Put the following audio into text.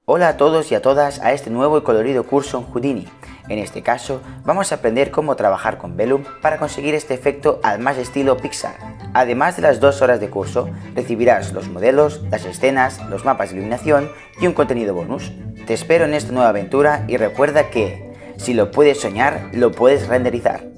Hola a todos y a todas a este nuevo y colorido curso en Houdini. En este caso vamos a aprender cómo trabajar con Vellum para conseguir este efecto al más estilo Pixar. Además de las 2 horas de curso, recibirás los modelos, las escenas, los mapas de iluminación y un contenido bonus. Te espero en esta nueva aventura y recuerda que, si lo puedes soñar, lo puedes renderizar.